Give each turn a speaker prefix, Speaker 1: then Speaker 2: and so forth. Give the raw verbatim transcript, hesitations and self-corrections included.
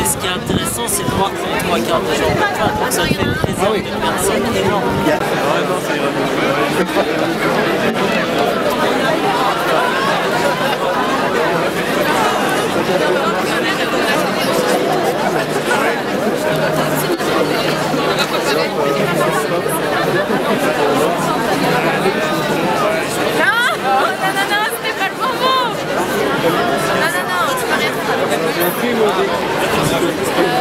Speaker 1: ce qui est intéressant, c'est de voir que trois quarts des gens peuvent pas, donc ça fait une réserve de personnes énorme.
Speaker 2: Non, non, non, c'est pas rien.